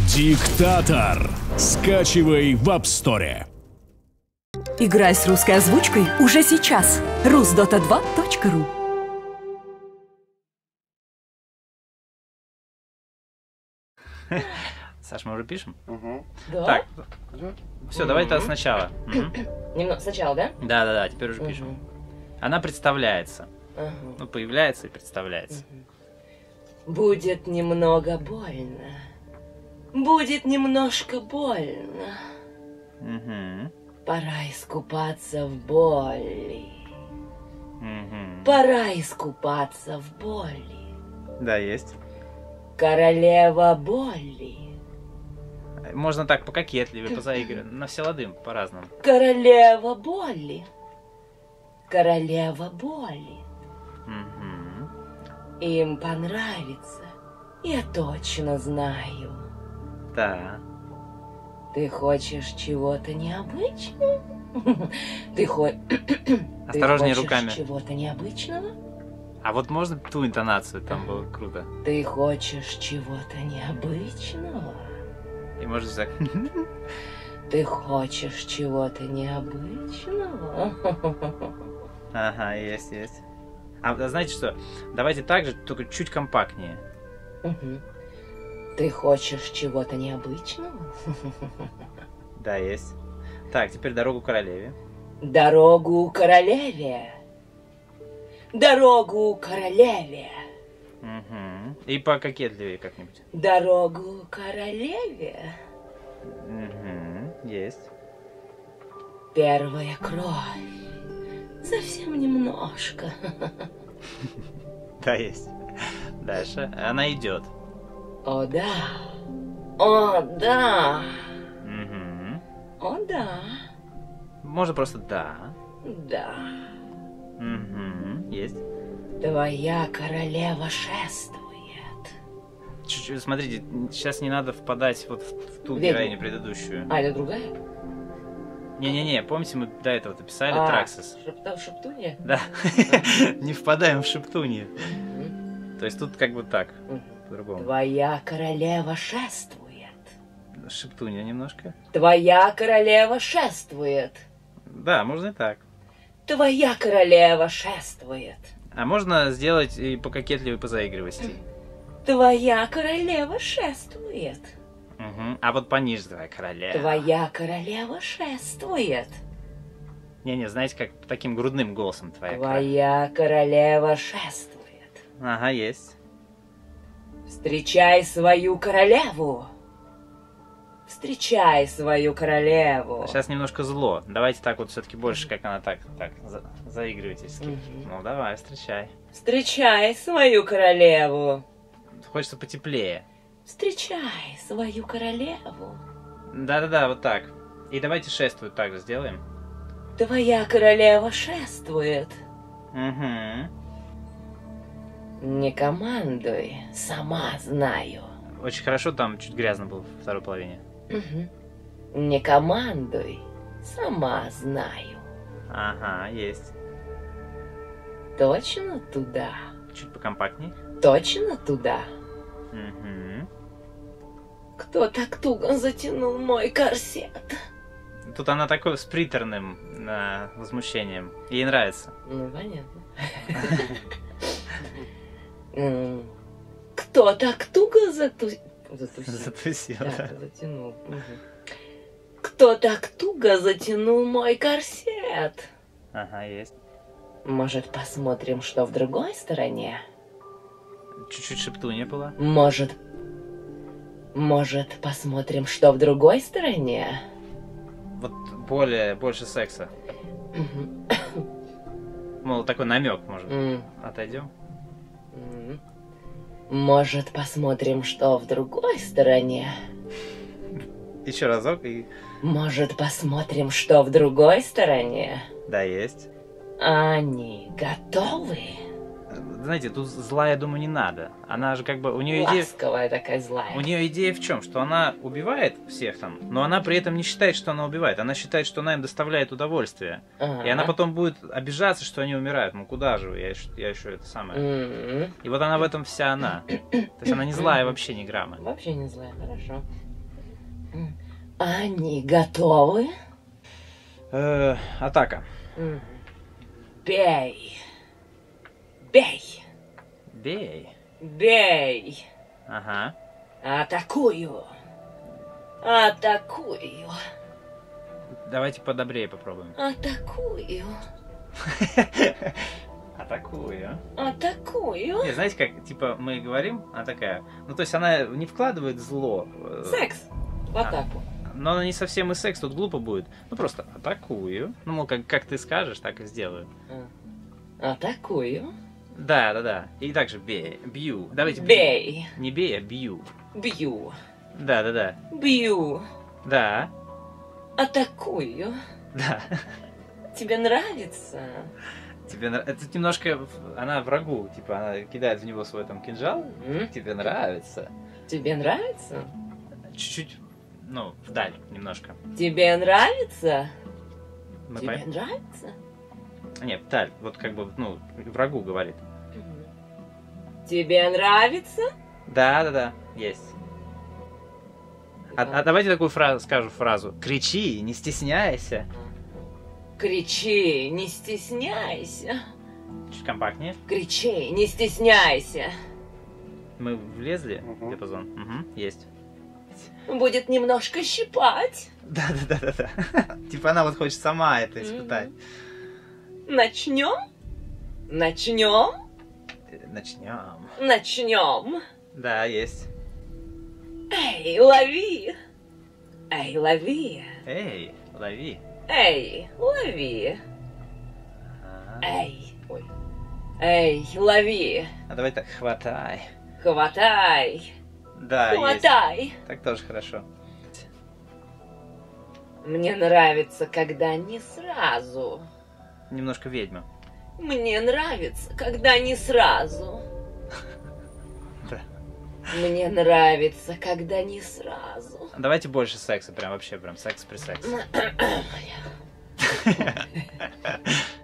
Диктатор. Скачивай в App Store. Играй с русской озвучкой уже сейчас. rusdota2.ru. Саш, мы уже пишем? Да? Так, все, давай тогда сначала. Сначала, да? Да, теперь уже пишем. Она представляется. Ну, появляется и представляется. Будет немного больно. Будет немножко больно. Пора искупаться в боли. Пора искупаться в боли. Да, есть. Королева боли. Можно так пококетливее, позаигрывать. На все лады по-разному. Королева боли. Королева боли. Им понравится. Я точно знаю. Да. Ты хочешь чего-то необычного? Осторожнее Ты руками. хочешь чего-то необычного? А вот можно ту интонацию, там было круто. Ты хочешь чего-то необычного? И можно так. Ты хочешь чего-то необычного? Ага, есть. А знаете что? Давайте так же, только чуть компактнее. Ты хочешь чего-то необычного? Да, есть. Так, теперь дорогу королеве. Дорогу королеве. Дорогу королеве. И пококетливее как-нибудь. Дорогу королеве. Есть. Первая кровь. Совсем немножко. Да, есть. Дальше. Она идет. О, да. О, да. О, да. Можно просто да. Да. Есть. Твоя королева шествует. Чуть-чуть, смотрите, сейчас не надо впадать вот в ту Ведьму. героиню предыдущую. А, это другая? Не-не-не, помните, мы до этого-то писали Траксис? Шептунья? Да. Не впадаем в шептунье. То есть тут как бы так, по-другому. Твоя королева шествует. Шептунья немножко. Твоя королева шествует. Да, можно и так. Твоя королева шествует. А можно сделать и пококетливой позаигрывости. Твоя королева шествует. А вот пониже твоя королева. Твоя королева шествует. Не-не, знаете, как таким грудным голосом твоя королева. Твоя королева шествует. Ага, есть. Встречай свою королеву. Встречай свою королеву. Сейчас немножко зло. Давайте так вот все-таки больше, как она так заигрывайтесь. Ну давай, встречай. Встречай свою королеву. Хочется потеплее. Встречай свою королеву. Да-да-да, вот так. И давайте шествует так же сделаем. Твоя королева шествует. Не командуй, сама знаю. Очень хорошо, там чуть грязно было во второй половине. Не командуй, сама знаю. Ага, есть. Точно туда? Чуть покомпактней. Точно туда? Кто так туго затянул мой корсет? Тут она такой с приторным возмущением. Ей нравится. Ну, понятно. Кто так туго затусил? Затусил, да. Затянул. Кто так туго затянул мой корсет? Ага, есть. Может, посмотрим, что в другой стороне? Чуть-чуть шептунья была. Может, посмотрим, что в другой стороне? Вот больше секса. Мол, такой намек, может. Отойдем. Может, посмотрим, что в другой стороне? Еще разок и... Может, посмотрим, что в другой стороне? Да, есть. Они готовы? Знаете, тут зла, я думаю, не надо. Она же как бы... У нее идея... Ласковая такая злая. У нее идея в чем? Что она убивает всех там, но она при этом не считает, что она убивает. Она считает, что она им доставляет удовольствие. И она потом будет обижаться, что они умирают. Ну куда же вы? Я еще это самое. И вот она в этом вся она. То есть она не злая вообще ни грамма. Вообще не злая, хорошо. Они готовы? Атака. Бей. Бей. Бей. Бей. Ага. Атакую. Атакую. Давайте подобрее попробуем. Атакую. Атакую. Атакую. Не, знаете, как, типа, мы говорим, она такая... Ну, то есть она не вкладывает зло. Секс. В атаку. Но она не совсем и секс, тут глупо будет. Ну, просто атакую. Ну, мол, как ты скажешь, так и сделаю. Атакую. Да. И также бью. Давайте Бей. Не бей, а бью. Бью. Да. Бью. Да. Атакую. Да. Тебе нравится? Это немножко... Она врагу, типа, она кидает в него свой там кинжал. Тебе нравится. Тебе нравится? Чуть-чуть, ну, вдаль немножко. Тебе нравится? Мы Тебе нравится? Нет, вдаль. Вот как бы, ну, врагу говорит. Тебе нравится? Да, есть. А давайте такую фразу, скажу фразу. Кричи, не стесняйся. Кричи, не стесняйся. Чуть компактнее. Кричи, не стесняйся. Мы влезли в диапазон? Есть. Будет немножко щипать. Да. Типа она вот хочет сама это испытать. Начнем? Начнем. Да, есть. Эй, лови. Эй, лови. Эй, лови. Эй, лови. Ой. Эй, лови. А давай так, хватай. Хватай. Да, Хватай. есть. Так тоже хорошо. Мне нравится, когда не сразу. Немножко ведьма. Мне нравится, когда не сразу. Да. Мне нравится, когда не сразу. Давайте больше секса, прям вообще, прям секс при сексе.